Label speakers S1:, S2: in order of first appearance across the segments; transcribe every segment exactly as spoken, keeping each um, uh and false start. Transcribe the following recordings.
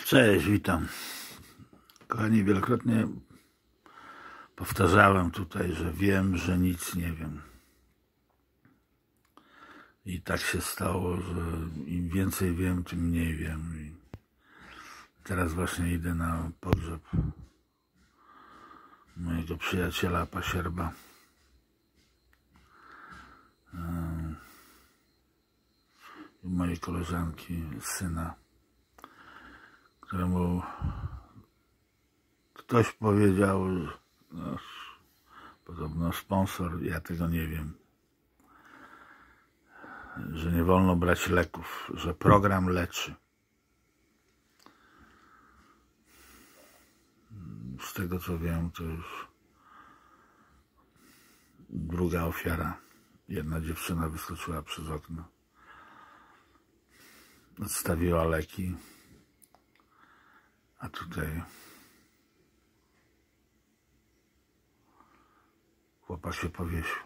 S1: Cześć, witam. Kochani, wielokrotnie powtarzałem tutaj, że wiem, że nic nie wiem. I tak się stało, że im więcej wiem, tym mniej wiem. I teraz właśnie idę na pogrzeb mojego przyjaciela Pasierba. I mojej koleżanki, syna, któremu ktoś powiedział, no, podobno sponsor, ja tego nie wiem, że nie wolno brać leków, że program leczy. Z tego co wiem, to już druga ofiara. Jedna dziewczyna wyskoczyła przez okno, odstawiła leki, a tutaj chłopak się powiesił.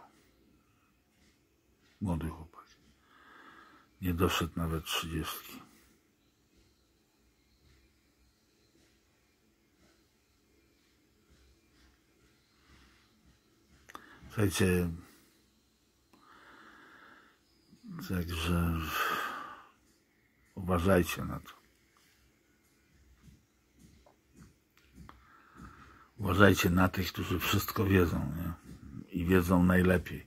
S1: Młody chłopak. Nie doszedł nawet trzydziestki. Słuchajcie, także uważajcie na to. Uważajcie na tych, którzy wszystko wiedzą, nie? I wiedzą najlepiej.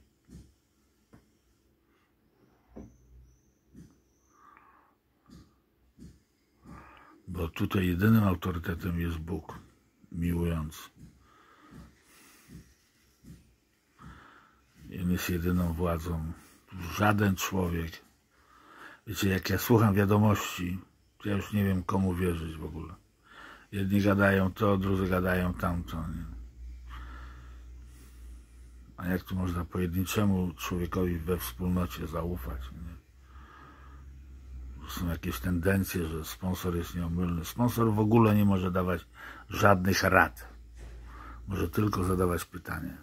S1: Bo tutaj jedynym autorytetem jest Bóg, miłujący. I On jest jedyną władzą. Żaden człowiek. Wiecie, jak ja słucham wiadomości, to ja już nie wiem, komu wierzyć w ogóle. Jedni gadają to, drudzy gadają tamto. Nie? A jak tu można pojedynczemu człowiekowi we wspólnocie zaufać? Nie? Są jakieś tendencje, że sponsor jest nieomylny. Sponsor w ogóle nie może dawać żadnych rad. Może tylko zadawać pytania.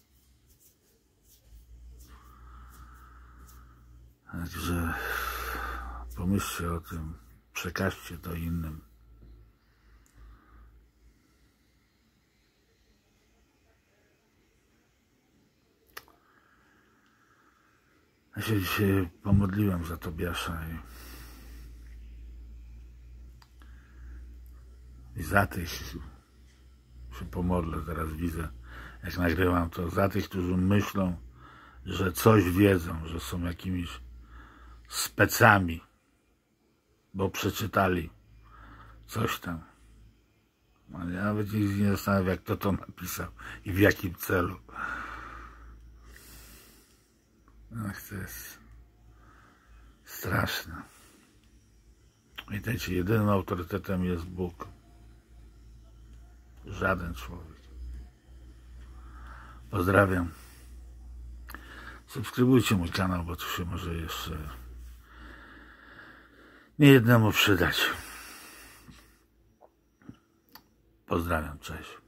S1: Także pomyślcie o tym, przekażcie to innym. Ja się dzisiaj pomodliłem za Tobiasza i, i za tych się pomodlę, teraz widzę, jak nagrywam to, za tych, którzy myślą, że coś wiedzą, że są jakimiś specami, bo przeczytali coś tam. Ale ja nawet nigdy nie zastanawiam, kto to napisał i w jakim celu. Ach, to jest straszne. Pamiętajcie, jedynym autorytetem jest Bóg. Żaden człowiek. Pozdrawiam. Subskrybujcie mój kanał, bo tu się może jeszcze niejednemu przydać. Pozdrawiam, cześć.